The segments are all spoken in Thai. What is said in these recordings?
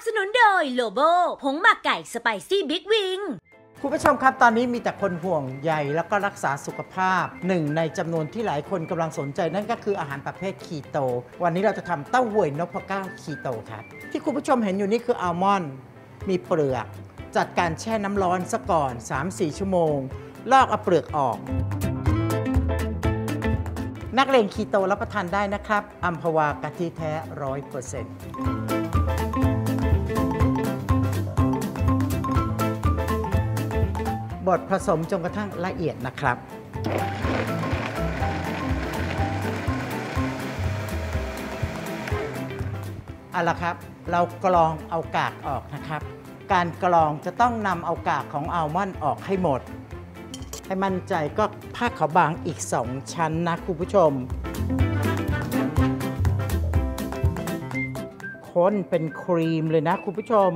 สนุนโดยโลโบผงหมักไก่สไปซี่บิ๊กวิงคุณผู้ชมครับตอนนี้มีแต่คนห่วงใยแล้วก็รักษาสุขภาพหนึ่งในจำนวนที่หลายคนกำลังสนใจนั่นก็คืออาหารประเภทคีโตวันนี้เราจะทำเต้าหวยนพเก้าคีโตครับที่คุณผู้ชมเห็นอยู่นี่คืออัลมอนด์มีเปลือกจัดการแช่น้ำร้อนซะก่อน 3-4 ชั่วโมงลอกเอาเปลือกออกนักเลงคีโตรับประทานได้นะครับอัมพวากะทิแท้ 100%บดผสมจนกระทั่งละเอียดนะครับเอาละครับเรากรองเอากากออกนะครับการกรองจะต้องนำเอากากของอัลมอนด์ออกให้หมดให้มั่นใจก็ผ้าขาวบางอีก2ชั้นนะคุณผู้ชมข้นเป็นครีมเลยนะคุณผู้ชม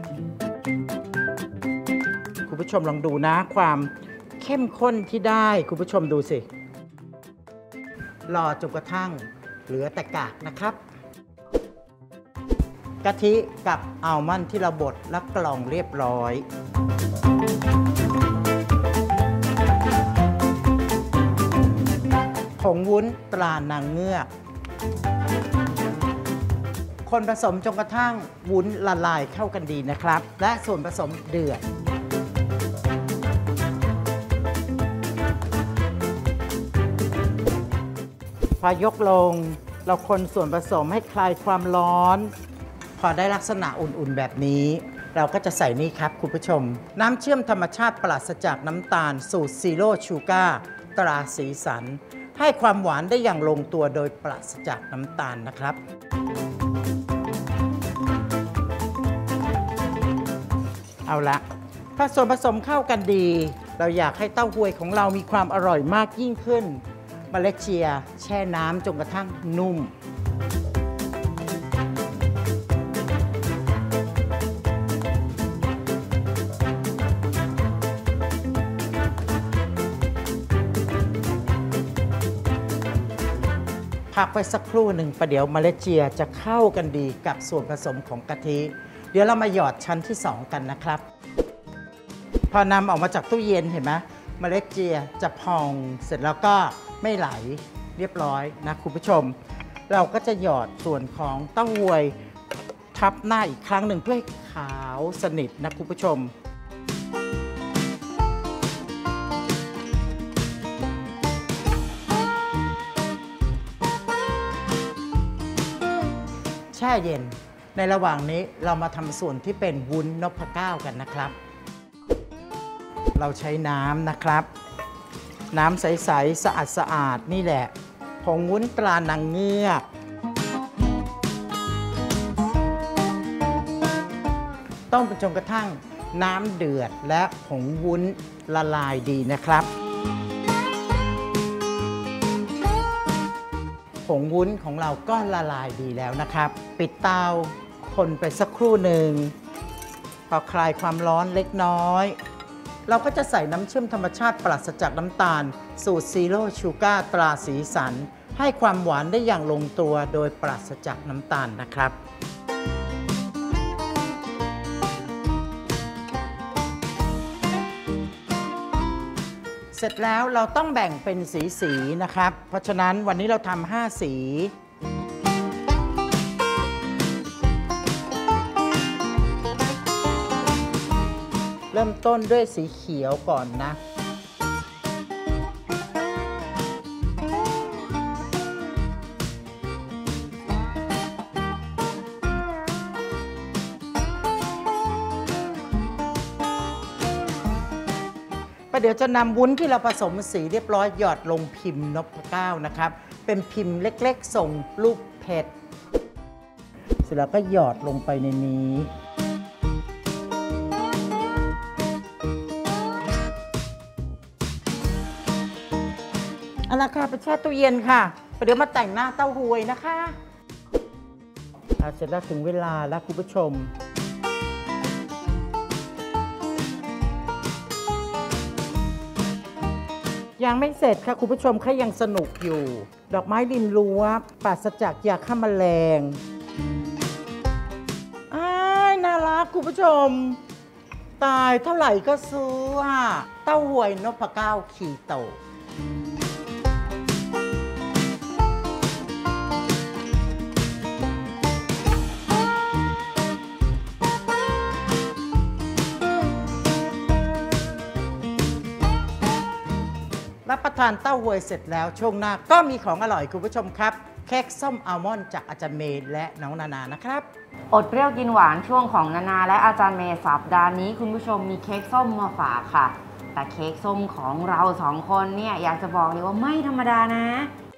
คุณผู้ชมลองดูนะความเข้มข้นที่ได้คุณผู้ชมดูสิรอจนกระทั่งเหลือแต่กากนะครับกะทิกับอัลมอนด์ที่เราบดและกรองเรียบร้อยผงวุ้นตรานางเงือกคนผสมจนกระทั่งวุ้นละลายเข้ากันดีนะครับและส่วนผสมเดือดพอยกลงเราคนส่วนผสมให้คลายความร้อนพอได้ลักษณะอุ่นๆแบบนี้เราก็จะใส่นี่ครับคุณผู้ชมน้ำเชื่อมธรรมชาติปราศจากน้ำตาลสูตรซีโร่ชูการ์ตราสีสันให้ความหวานได้อย่างลงตัวโดยปราศจากน้ำตาลนะครับเอาละถ้าส่วนผสมเข้ากันดีเราอยากให้เต้าหวยของเรามีความอร่อยมากยิ่งขึ้นเมล็ดเชียร์แช่น้ำจนกระทั่งนุ่มพักไว้สักครู่หนึ่งประเดี๋ยวเมล็ดเชียร์จะเข้ากันดีกับส่วนผสมของกะทิเดี๋ยวเรามาหยอดชั้นที่2กันนะครับพอนำออกมาจากตู้เย็นเห็นไหมเมล็ดเจียจะพองเสร็จแล้วก็ไม่ไหลเรียบร้อยนะคุณผู้ชมเราก็จะหยอดส่วนของเต้าหวยทับหน้าอีกครั้งหนึ่งเพื่อให้ขาวสนิทนะคุณผู้ชมแช่เย็นในระหว่างนี้เรามาทำส่วนที่เป็นวุ้นนพเก้ากันนะครับเราใช้น้ำนะครับน้ำใสๆสะอาดนี่แหละผงวุ้นตรานางเงือกต้มจนกระทั่งน้ำเดือดและผงวุ้นละลายดีนะครับผงวุ้นของเราก็ละลายดีแล้วนะครับปิดเตาคนไปสักครู่หนึ่งพอคลายความร้อนเล็กน้อยเราก็จะใส่น้ำเชื่อมธรรมชาติปราศจากน้ำตาลสูตรซีโร่ชูการ์ตราสีสันให้ความหวานได้อย่างลงตัวโดยปราศจากน้ำตาลนะครับเสร็จแล้วเราต้องแบ่งเป็นสีนะครับเพราะฉะนั้นวันนี้เราทำ5 สีเริ่มต้นด้วยสีเขียวก่อนนะประเดี๋ยวจะนำวุ้นที่เราผสมสีเรียบร้อยหยอดลงพิมพ์นพเก้านะครับเป็นพิมพ์เล็กๆส่งรูปเพชรเสร็จแล้วก็หยอดลงไปในนี้เอาละค่ะไปแช่ตู้เย็นค่ะเดี๋ยวมาแต่งหน้าเต้าหวยนะคะเสร็จแล้วถึงเวลาแล้วคุณผู้ชมยังไม่เสร็จค่ะคุณผู้ชมแค่ยังสนุกอยู่ดอกไม้ริมรั้วปราศจากยาฆ่าแมลง น่าคุณผู้ชมตายเท่าไหร่ก็ซื้อเต้าหวยนพเก้าคีโตรับประทานเต้าหวยเสร็จแล้วช่วงหน้าก็มีของอร่อยคุณผู้ชมครับเค้กส้มอัลมอนด์จากอาจารย์เมย์และน้องนานานะครับอดเปรี้ยวกินหวานช่วงของนานาและอาจารย์เมย์สัปดาห์นี้คุณผู้ชมมีเค้กส้มมาฝากค่ะแต่เค้กส้มของเราสองคนเนี่ยอยากจะบอกเลยว่าไม่ธรรมดานะ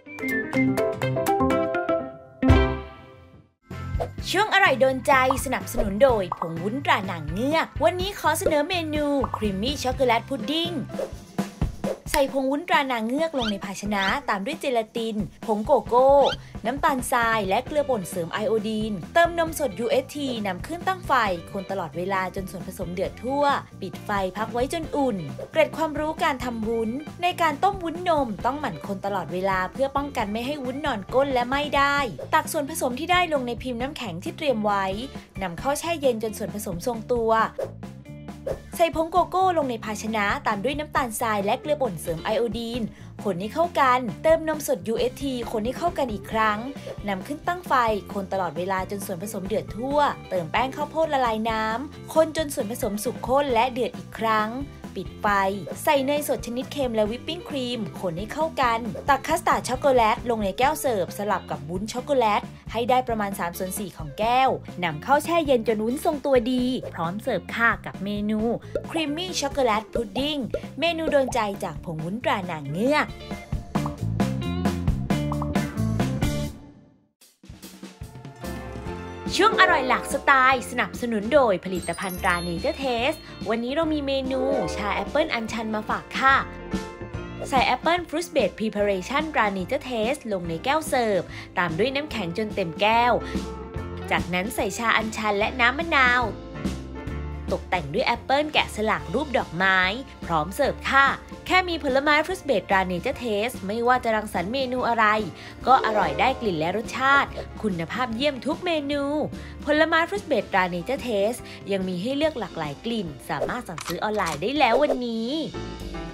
ช่วงอร่อยโดนใจสนับสนุนโดยผงวุ้นตราหนังเงือกวันนี้ขอเสนอเมนูครีมมี่ช็อกโกแลตพุดดิ้งใส่ผงวุ้นตรานางเงือกลงในภาชนะตามด้วยเจลาตินผงโกโก้น้ำตาลทรายและเกลือป่นเสริมไอโอดีนเติมนมสด UHT นำขึ้นตั้งไฟคนตลอดเวลาจนส่วนผสมเดือดทั่วปิดไฟพักไว้จนอุ่นเกร็ดความรู้การทำวุ้นในการต้มวุ้นนมต้องหมั่นคนตลอดเวลาเพื่อป้องกันไม่ให้วุ้นนอนก้นและไม่ได้ตักส่วนผสมที่ได้ลงในพิมพ์น้ำแข็งที่เตรียมไว้นำเข้าแช่เย็นจนส่วนผสมทรงตัวใส่ผงโกโก้ลงในภาชนะตามด้วยน้ำตาลทรายและเกลือป่นเสริมไอโอดีนคนให้เข้ากันเติมนมสด UHT คนให้เข้ากันอีกครั้งนำขึ้นตั้งไฟคนตลอดเวลาจนส่วนผสมเดือดทั่วเติมแป้งข้าวโพดละลายน้ำคนจนส่วนผสมสุกข้นและเดือดอีกครั้งปิดไฟใส่เนยสดชนิดเค็มและวิปปิ้งครีมคนให้เข้ากันตักคัสตาร์ดช็อกโกแลตลงในแก้วเสิร์ฟสลับกับวุ้นช็อกโกแลตให้ได้ประมาณ 3/4 ของแก้วนำเข้าแช่เย็นจนวุ้นทรงตัวดีพร้อมเสิร์ฟค่ะกับเมนูครีมมี่ช็อกโกแลตพุดดิ้งเมนูโดนใจจากผงวุ้นตราหนังเงือกช่วงอร่อยหลากสไตล์สนับสนุนโดยผลิตภัณฑ์ตราเนเจอร์เทสวันนี้เรามีเมนูชาแอปเปิลอัญชันมาฝากค่ะใส่แอปเปิลฟรุตเบรดพรีพาเรชั่นตราเนเจอร์เทสลงในแก้วเสิร์ฟตามด้วยน้ำแข็งจนเต็มแก้วจากนั้นใส่ชาอัญชันและน้ำมะนาวตกแต่งด้วยแอปเปิลแกะสลักรูปดอกไม้พร้อมเสิร์ฟค่ะแค่มีผลไม้ฟรุตเบรดตราเนเจอร์เทสไม่ว่าจะรังสรรค์เมนูอะไรก็อร่อยได้กลิ่นและรสชาติคุณภาพเยี่ยมทุกเมนูผลไม้ฟรุตเบรดตราเนเจอร์เทสยังมีให้เลือกหลากหลายกลิ่นสามารถสั่งซื้อออนไลน์ได้แล้ววันนี้